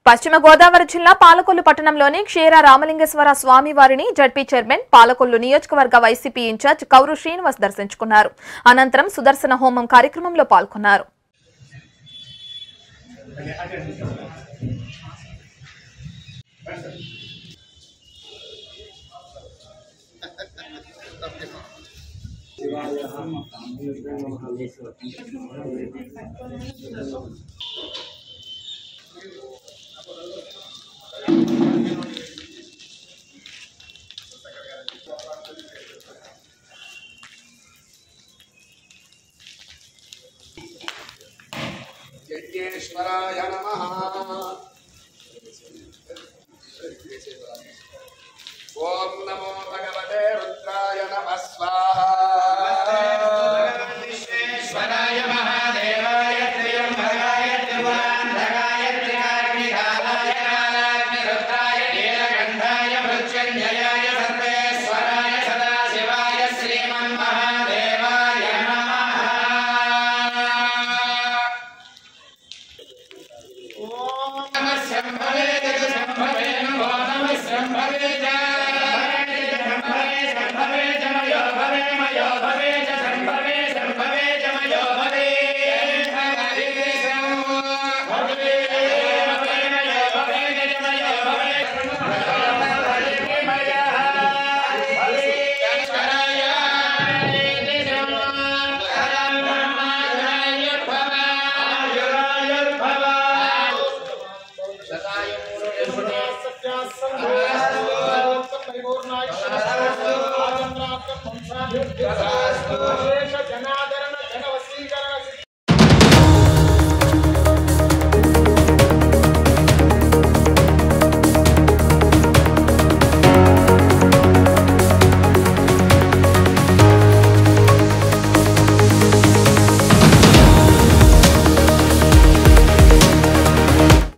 పశ్చిమ గోదావరి జిల్లా పాలకొల్లు పట్టణంలోని క్షీర రామలింగేశ్వర స్వామి వారిని జడ్పీ చైర్మన్ పాలకొల్లు నియోజకవర్గ వైసీపీ ఇన్ఛార్జ్ కౌరు శ్రీనివాస్ దర్శించుకున్నారు. అనంతరం సుదర్శన హోమం కార్యక్రమంలో పాల్గొన్నారు. यज्ञेश्वराय नमः। ओम नमो भगवते रुद्राय नमः स्वाहा। विश्वेश्वराय महादेवाय त्र्यंबकाय त्रिपुरांधकाय त्रिकाग्निकालाय कालाग्निरुद्राय नीलकंठाय मृत्युंजयाय सर्वेश्वराय सदाशिवाय श्रीमन्महादेवाय नमः। शंभवे शंभवे नमो नमः शंभवे शंभवे मयो भवे मयो भवे शंभवे शंभवे मयो भवे भवे भवे मयो भवे मयो भवे मया भवे शंकराय परिपूर्णाय